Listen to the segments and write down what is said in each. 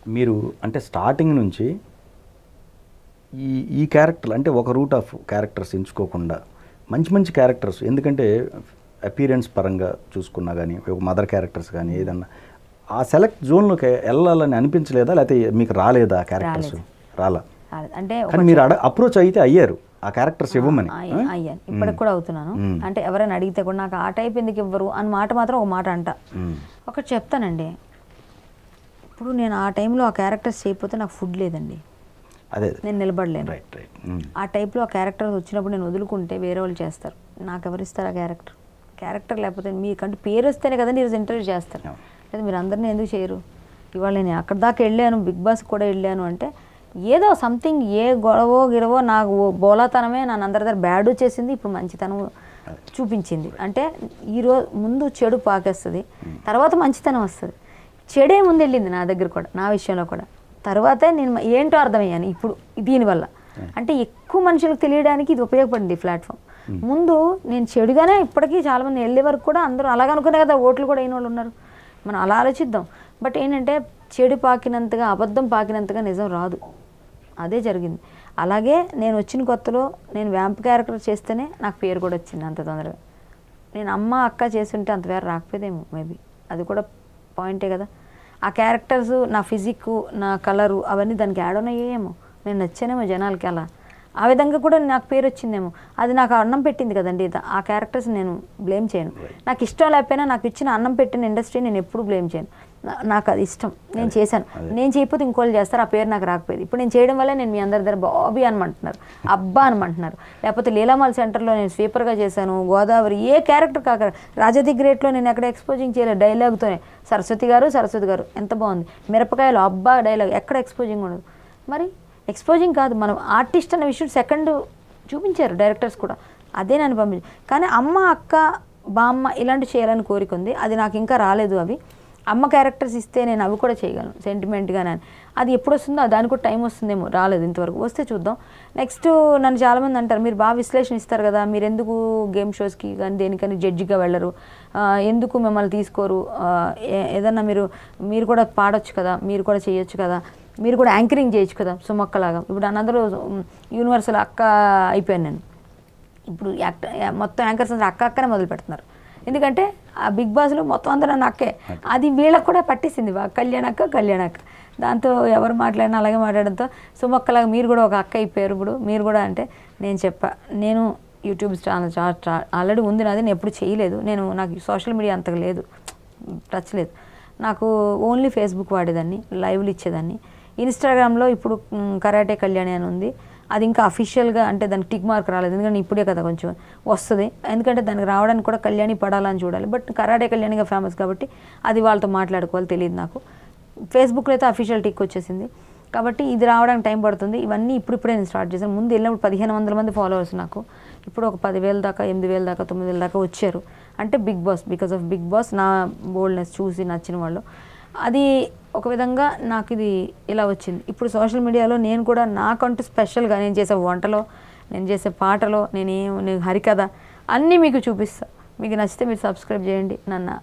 మీరు అంటే స్టార్టింగ్ నుంచి ఈ క్యారెక్టర్ అంటే ఒక రూట్ ఆఫ్ క్యారెక్టర్స్ ఎంచుకోకుండా మంచి మంచి క్యారెక్టర్స్, ఎందుకంటే అపీరెన్స్ పరంగా చూసుకున్నా కానీ ఒక మదర్ క్యారెక్టర్స్ కానీ ఏదన్నా ఆ సెలెక్ట్ జోన్లోకి వెళ్ళాలని అనిపించలేదా, లేకపోతే మీకు రాలేదా ఆ క్యారెక్టర్స్? రాలా. అంటే కానీ మీరు అప్రోచ్ అయితే అయ్యారు ఆ క్యారెక్టర్స్ ఇవ్వమని? అయ్యాను, ఇప్పటికి కూడా అవుతున్నాను. అంటే ఎవరైనా అడిగితే కూడా నాకు ఆ టైప్ ఎందుకు ఇవ్వరు అని మాట మాత్రం ఒక మాట అంట. ఒకటి చెప్తానండి, ఇప్పుడు నేను ఆ టైంలో ఆ క్యారెక్టర్స్ చేయకపోతే నాకు ఫుడ్ లేదండి, అదే నేను నిలబడలేను. ఆ టైప్లో ఆ క్యారెక్టర్స్ వచ్చినప్పుడు నేను వదులుకుంటే వేరే వాళ్ళు చేస్తారు, నాకు ఎవరిస్తారు ఆ క్యారెక్టర్ లేకపోతే మీకంటే పేరు వస్తేనే కదండి ఈరోజు ఇంటర్వ్యూ చేస్తారు, లేదా మీరు అందరినీ ఎందుకు చేయరు? ఇవాళ నేను అక్కడ దాకా వెళ్ళాను, బిగ్ బాస్ కూడా వెళ్ళాను అంటే ఏదో సంథింగ్, ఏ గొడవో గిరవో నాకు బోలాతనమే నన్ను అందరి దగ్గర బ్యాడ్ చేసింది, ఇప్పుడు మంచితనం చూపించింది. అంటే ఈరోజు ముందు చెడు పాకేస్తుంది, తర్వాత మంచితనం వస్తుంది. చెడే ముందు వెళ్ళింది నా దగ్గర కూడా, నా విషయంలో కూడా. తర్వాతే నేను ఏంటో అర్థమయ్యాను ఇప్పుడు దీనివల్ల. అంటే ఎక్కువ మనుషులకు తెలియడానికి ఇది ఉపయోగపడింది ప్లాట్ఫామ్. ముందు నేను చెడుగానే ఇప్పటికీ చాలామంది వెళ్ళే వరకు కూడా అందరూ అలాగనుకునే కదా ఓట్లు కూడా అయిన వాళ్ళు ఉన్నారు. మనం అలా ఆలోచిద్దాం. బట్ ఏంటంటే చెడు పాకినంతగా, అబద్ధం పాకినంతగా నిజం రాదు. అదే జరిగింది. అలాగే నేను వచ్చిన కొత్తలో నేను వ్యాంప్ క్యారెక్టర్ చేస్తేనే నాకు పేరు కూడా వచ్చింది అంత తొందరగా. నేను అమ్మ అక్క చేస్తుంటే అంత పేరు రాకపోయేదేమో మేబీ, అది కూడా పాయింటే కదా. ఆ క్యారెక్టర్స్, నా ఫిజిక్, నా కలరు అవన్నీ దానికి యాడ్ అయ్యేమో, నేను నచ్చానేమో జనాలకి, అలా ఆ విధంగా కూడా నాకు పేరు వచ్చిందేమో. అది నాకు అన్నం పెట్టింది కదండి. ఆ క్యారెక్టర్స్ నేను బ్లేమ్ చేయను. నాకు ఇష్టం లేకపోయినా నాకు ఇచ్చిన అన్నం పెట్టిన ఇండస్ట్రీ నేను ఎప్పుడు బ్లేమ్ చేయను. నాకు అది ఇష్టం, నేను చేశాను. నేను చేయకపోతే ఇంకోళ్ళు చేస్తారు, ఆ పేరు నాకు రాకపోయేది. ఇప్పుడు నేను చేయడం వల్ల నేను మీ అందరి దగ్గర బాబీ అనమంటున్నారు, అబ్బా అనమంటున్నారు. లేకపోతే లీలామాల్ సెంటర్లో నేను స్వీపర్గా చేశాను, గోదావరి ఏ క్యారెక్టర్ కాక రాజాది గ్రేట్లో నేను ఎక్కడ ఎక్స్పోజింగ్ చేయలేదు, డైలాగ్తోనే సరస్వతి గారు ఎంత బాగుంది, మిరపకాయలు అబ్బా డైలాగ్, ఎక్కడ ఎక్స్పోజింగ్ ఉండదు. మరి ఎక్స్పోజింగ్ కాదు, మనం ఆర్టిస్ట్ అనే విషయం సెకండ్ చూపించారు డైరెక్టర్స్ కూడా, అదే నన్ను పంపించారు. కానీ అమ్మ అక్క బామ్మ ఇలాంటి చేయాలని కోరిక ఉంది, అది నాకు ఇంకా రాలేదు. అవి అమ్మ క్యారెక్టర్స్ ఇస్తే నేను అవి కూడా చేయగలను సెంటిమెంట్గానే. అది ఎప్పుడు వస్తుందో దానికి కూడా టైం వస్తుందేమో, రాలేదు ఇంతవరకు, వస్తే చూద్దాం. నెక్స్ట్ నన్ను చాలామంది అంటారు, మీరు బాగా విశ్లేషణ ఇస్తారు కదా, మీరు ఎందుకు గేమ్ షోస్కి కానీ దేనికని జడ్జిగా వెళ్ళరు, ఎందుకు మిమ్మల్ని తీసుకోరు, ఏదన్నా మీరు కూడా పాడొచ్చు కదా, మీరు కూడా చేయొచ్చు కదా, మీరు కూడా యాంకరింగ్ చేయొచ్చు కదా సుమక్కలాగా. ఇప్పుడు అందరూ యూనివర్సల్ అక్క అయిపోయాను నేను. ఇప్పుడు మొత్తం యాంకర్స్ అందరూ అక్కనే మొదలు పెడుతున్నారు. ఎందుకంటే ఆ బిగ్ బాస్లో మొత్తం అందరూ నన్ను అక్కే, అది వీళ్ళకి కూడా పట్టేసింది కళ్యాణక్క. దాంతో ఎవరు మాట్లాడినా అలాగే మాట్లాడడంతో సుమక్కలాగా మీరు కూడా ఒక అక్క అయిపోయారు ఇప్పుడు మీరు కూడా. అంటే నేను నేను యూట్యూబ్ ఛానల్ ఆల్రెడీ ఉంది నాది, నేను ఎప్పుడు చేయలేదు. నాకు సోషల్ మీడియా అంతగా లేదు, టచ్ లేదు నాకు. ఓన్లీ ఫేస్బుక్ వాడేదాన్ని, లైవ్లు ఇచ్చేదాన్ని. ఇన్స్టాగ్రామ్లో ఇప్పుడు కరాటే కళ్యాణి అని ఉంది, అది ఇంకా అఫీషియల్గా అంటే దానికి టిక్ మార్క్ రాలేదు, ఎందుకంటే ఇప్పుడే కదా కొంచెం వస్తుంది. ఎందుకంటే దానికి రావడానికి కూడా కళ్యాణి పడాలని చూడాలి. బట్ కరాటే కళ్యాణిగా ఫేమస్ కాబట్టి అది వాళ్ళతో మాట్లాడుకోవాలి, తెలియదు నాకు. ఫేస్బుక్లో అయితే అఫీషియల్ టిక్ వచ్చేసింది కాబట్టి ఇది రావడానికి టైం పడుతుంది. ఇవన్నీ ఇప్పుడే నేను స్టార్ట్ చేశాను. ముందు వెళ్ళినప్పుడు 1500 మంది ఫాలోవర్స్ నాకు, ఇప్పుడు ఒక 10,000 దాకా, 8,000 దాకా, 9,000 దాకా వచ్చారు. అంటే బికాస్ ఆఫ్ బిగ్ బాస్ నా బోల్డ్నెస్ చూసి నచ్చిన వాళ్ళు. అది ఒక విధంగా నాకు ఇది ఇలా వచ్చింది. ఇప్పుడు సోషల్ మీడియాలో నేను కూడా నాకంటూ స్పెషల్గా నేను చేసే వంటలో, నేను చేసే పాటలో, నేను హరికథ అన్నీ మీకు చూపిస్తాను. మీకు నచ్చితే మీరు సబ్స్క్రైబ్ చేయండి, నన్ను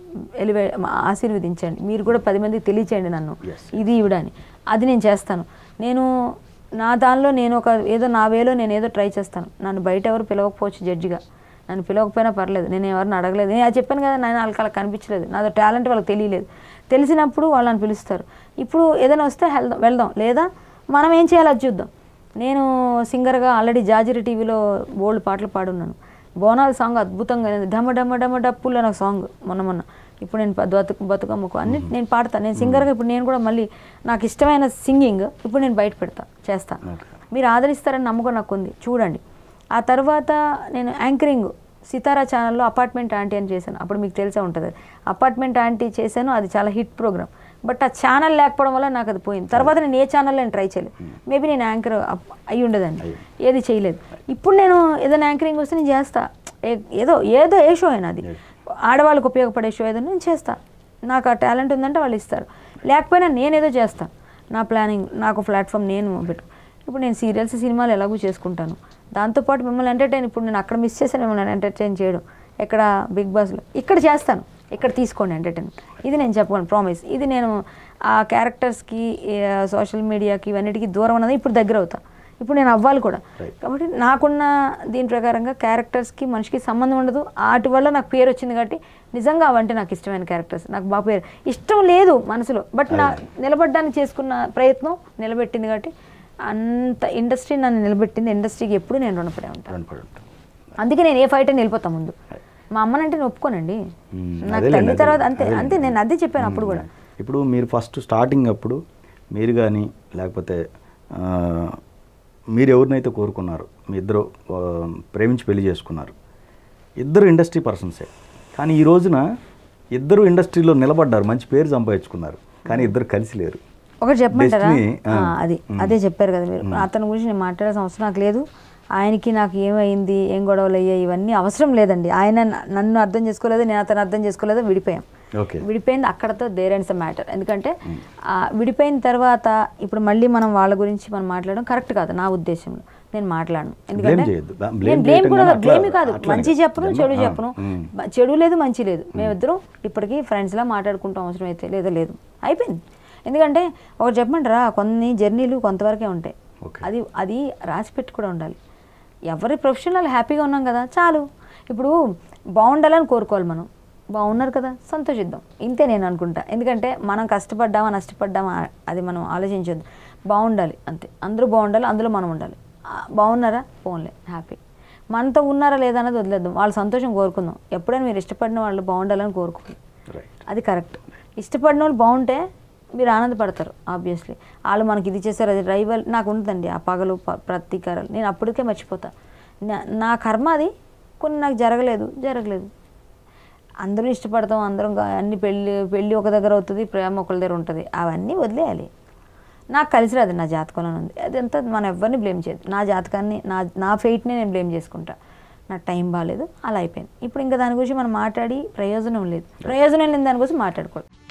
ఆశీర్వదించండి. మీరు కూడా 10 మందికి తెలియచేయండి నన్ను ఇది ఇవ్వడాన్ని. అది నేను చేస్తాను. నేను నా దానిలో నేను ఏదో నా వేలో నేను ఏదో ట్రై చేస్తాను. నన్ను బయట ఎవరు పిలవకపోవచ్చు జడ్జిగా, నన్ను పిలవకపోయినా పర్లేదు, నేను ఎవరిని అడగలేదు. నేను అది చెప్పాను కదా, నేను వాళ్ళకి అలా కనిపించలేదు, నాదో టాలెంట్ వాళ్ళకి తెలియలేదు. తెలిసినప్పుడు వాళ్ళని పిలుస్తారు. ఇప్పుడు ఏదైనా వస్తే వెళ్దాం, లేదా మనం ఏం చేయాలో అది చూద్దాం. నేను సింగర్గా ఆల్రెడీ జాజిరి టీవీలో బోల్డ్ పాటలు పాడున్నాను. బోనాల సాంగ్ అద్భుతంగా, డమ డమ డమ డప్పుల్లో నాకు సాంగ్ మొన్న. ఇప్పుడు నేను బతుకమ్మకు అన్ని నేను పాడతాను. నేను సింగర్గా ఇప్పుడు నేను కూడా మళ్ళీ నాకు ఇష్టమైన సింగింగ్ ఇప్పుడు నేను బయట చేస్తాను. మీరు ఆదరిస్తారని నమ్మకం నాకు ఉంది, చూడండి. ఆ తర్వాత నేను యాంకరింగ్ సితారా ఛానల్లో అపార్ట్మెంట్ ఆంటీ అని చేశాను. అప్పుడు మీకు తెలిసే ఉంటుంది, అపార్ట్మెంట్ ఆంటీ చేశాను, అది చాలా హిట్ ప్రోగ్రామ్. బట్ ఆ ఛానల్ లేకపోవడం వల్ల నాకు అది పోయింది. తర్వాత నేను ఏ ఛానల్లో నేను ట్రై చేయలేదు. మేబీ నేను యాంకర్ అయ్యి ఉండదండి, ఏది చేయలేదు. ఇప్పుడు నేను ఏదైనా యాంకరింగ్ వస్తే నేను చేస్తా, ఏదో ఏ షో అయినా, అది ఆడవాళ్ళకు ఉపయోగపడే షో ఏదైనా నేను చేస్తా. నాకు ఆ టాలెంట్ ఉందంటే వాళ్ళు ఇస్తారు, లేకపోయినా నేనేదో చేస్తాను. నా ప్లానింగ్, నాకు ప్లాట్ఫామ్ నేను ఇప్పుడు నేను సీరియల్స్ సినిమాలు ఎలాగూ చేసుకుంటాను. దాంతోపాటు మిమ్మల్ని ఎంటర్టైన్, ఇప్పుడు నేను అక్కడ మిస్ చేశాను మిమ్మల్ని ఎంటర్టైన్ చేయడం, ఎక్కడ బిగ్ బాస్లో ఇక్కడ చేస్తాను. ఇక్కడ తీసుకోండి ఎంటర్టైన్మెంట్. ఇది నేను చెప్పగలను ప్రామిస్. ఇది నేను ఆ క్యారెక్టర్స్కి సోషల్ మీడియాకి ఇవన్నిటికీ దూరం ఉన్నది, ఇప్పుడు దగ్గర అవుతా, ఇప్పుడు నేను అవ్వాలి కూడా. కాబట్టి నాకున్న దీని ప్రకారంగా క్యారెక్టర్స్కి మనిషికి సంబంధం ఉండదు. వాటి వల్ల నాకు పేరు వచ్చింది కాబట్టి నిజంగా అవంటే నాకు ఇష్టమైన క్యారెక్టర్స్. నాకు బాగా పేరు ఇష్టం లేదు మనసులో, బట్ నా నిలబడడానికి చేసుకున్న ప్రయత్నం నిలబెట్టింది కాబట్టి అంత ఇండస్ట్రీ నన్ను నిలబెట్టింది. ఇండస్ట్రీకి ఎప్పుడు నేను రుణపడే ఉంటాను. అందుకే నేను ఏ ఫైట్ అని వెళ్ళిపోతాను ముందు. మా అమ్మనంటే నేను ఒప్పుకోనండి, నాకు తల్లి తర్వాత అంతే అంతే. నేను అదే చెప్పాను అప్పుడు కూడా. ఇప్పుడు మీరు ఫస్ట్ స్టార్టింగ్ అప్పుడు మీరు కానీ లేకపోతే మీరు ఎవరినైతే కోరుకున్నారు, మీ ఇద్దరు ప్రేమించి పెళ్లి చేసుకున్నారు, ఇద్దరు ఇండస్ట్రీ పర్సన్సే, కానీ ఈ రోజున ఇద్దరు ఇండస్ట్రీలో నిలబడ్డారు, మంచి పేరు సంపాదించుకున్నారు, కానీ ఇద్దరు కలిసి లేరు. ఒకటి చెప్పమంటారా? అదే చెప్పారు కదా మీరు. అతని గురించి నేను మాట్లాడాల్సిన అవసరం నాకు లేదు. ఆయనకి నాకు ఏమైంది, ఏం గొడవలు అయ్యాయి, ఇవన్నీ అవసరం లేదండి. ఆయన నన్ను అర్థం చేసుకోలేదు, నేను అతను అర్థం చేసుకోలేదు, విడిపోయాం. విడిపోయింది అక్కడతో దేర్ ఎండ్స్ ద మ్యాటర్. ఎందుకంటే విడిపోయిన తర్వాత ఇప్పుడు మళ్ళీ మనం వాళ్ళ గురించి మనం మాట్లాడడం కరెక్ట్ కాదు నా ఉద్దేశంలో. నేను మాట్లాడను, ఎందుకంటే నేను బ్లేమ్ కూడా బ్లేమే కాదు, మంచి చెప్పను చెడు చెప్పను, చెడు లేదు మంచి లేదు. మేమిద్దరం ఇప్పటికీ ఫ్రెండ్స్లా మాట్లాడుకుంటాం, అవసరం అయితే లేదా లేదు, అయిపోయింది. ఎందుకంటే ఒకటి చెప్పమంటారా, కొన్ని జర్నీలు కొంతవరకే ఉంటాయి, అది రాసి పెట్టి కూడా ఉండాలి. ఎవరి ప్రొఫెషనల్ హ్యాపీగా ఉన్నాం కదా చాలు. ఇప్పుడు బాగుండాలని కోరుకోవాలి, మనం బాగున్నారు కదా సంతోషిద్దాం, ఇంతే నేను అనుకుంటా. ఎందుకంటే మనం కష్టపడ్డామా నష్టపడ్డామా అది మనం ఆలోచించొద్దు, బాగుండాలి అంతే. అందరూ బాగుండాలి, అందులో మనం ఉండాలి. బాగున్నారా పోన్లే హ్యాపీ, మనతో ఉన్నారా లేదా అనేది వదిలేద్దాం, వాళ్ళ సంతోషం కోరుకుందాం. ఎప్పుడైనా మీరు ఇష్టపడిన వాళ్ళు బాగుండాలని కోరుకోవాలి, అది కరెక్ట్. ఇష్టపడిన వాళ్ళు బాగుంటే మీరు ఆనందపడతారు ఆబ్వియస్లీ. వాళ్ళు మనకి ఇది చేశారు, అది రైవల్ నాకు ఉంటుందండి, ఆ పగలు ప్రతీకారాలు నేను అప్పటికే మర్చిపోతా. నా కర్మ అది, కొన్ని నాకు జరగలేదు. అందరూ ఇష్టపడతాం, అందరం అన్ని పెళ్ళి ఒక దగ్గర అవుతుంది, ప్రేమ ఒకరి దగ్గర ఉంటుంది, అవన్నీ వదిలేయాలి. నాకు కలిసి రాదు, నా జాతకంలో ఉంది అదంతా. మనం ఎవరిని బ్లేమ్ చేయదు, నా జాతకాన్ని నా ఫెయిట్ని నేను బ్లేమ్ చేసుకుంటా. నాకు టైం బాగాలేదు, అలా అయిపోయింది. ఇప్పుడు ఇంకా దాని గురించి మనం మాట్లాడి ప్రయోజనం లేదు, ప్రయోజనం లేని దాని గురించి మాట్లాడుకోవాలి.